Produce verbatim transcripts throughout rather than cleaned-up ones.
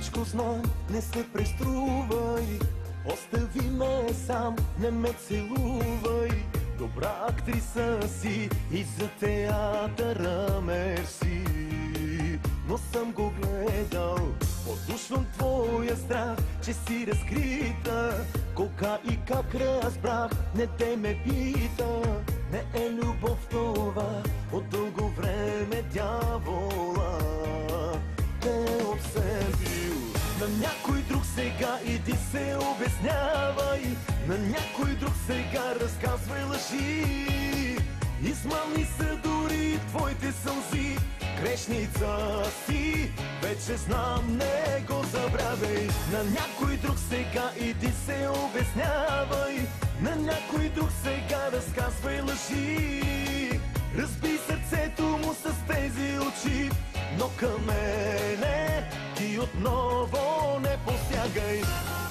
всичко знам, не се преструвай. Остави ме сам, не ме целувай. Добра актриса си и за театъра мерси. Но съм го гледал, подушвам твоя страх, че си разкрита. Колка и как разбрах, не те ме пита. Не е любов това, от дълго време дявола те е обсебил. На някой друг сега иди се обяснявай, на някой друг сега разказвай лъжи. Измамни са дори твоите сълзи, грешница си, вече знам, не го забравяй. На някой друг сега иди се обяснявай, на някой друг сега разказвай лъжи. Разби сърцето му с тези очи, но към мене ти отново не посягай.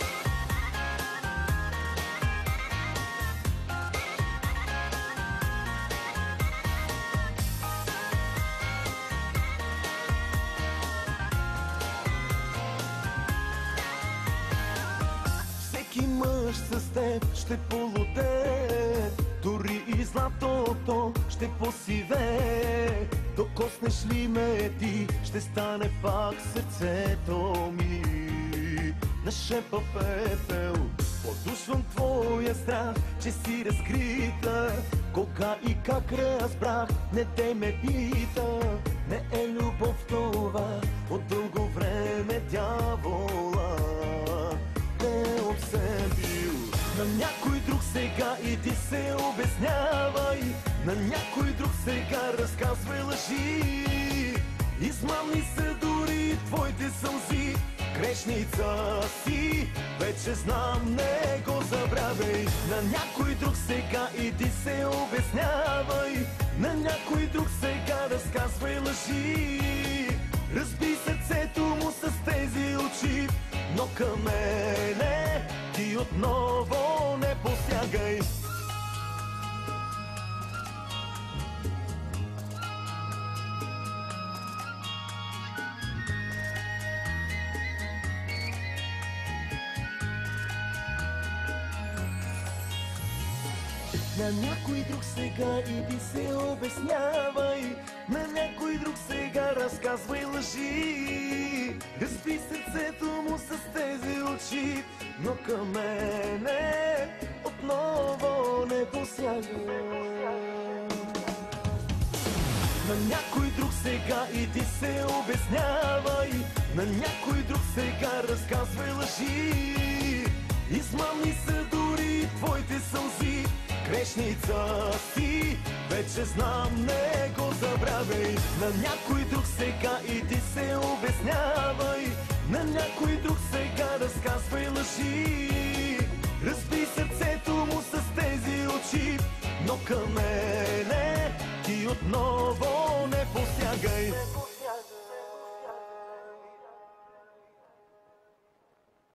Всеки мъж с теб ще полудее, дори и златото ще посивее. Докоснеш ли ме ти, ще стане пак сърцето ми на шепа пепел. Подушвам твоя страх, че си разкрита. Колка и как разбрах, не те ме пита. Не е любов това, от дълго време дявола те е обсебил. На някой друг сега иди се обяснявай, на някой друг сега разказвай лъжи. Измамни са дори твоите сълзи, грешница си, вече знам, не го забравяй. На някой друг сега иди се обяснявай, на някой друг сега разказвай лъжи. Разби сърцето му с тези очи, но към мене ти отново не посягай. На някой друг сега иди се обяснявай, на някой друг сега разказвай лъжи. Разби сърцето му с тези очи, но към мене отново не посягай. На някой друг сега иди се обяснявай, на някой друг сега разказвай лъжи. Измамни са дори твоите сълзи, грешница си, вече знам, не го забравяй. На някой друг сега иди се обяснявай, на някой друг сега разказвай лъжи. Разби сърцето му с тези очи, но към мене ти отново не посягай.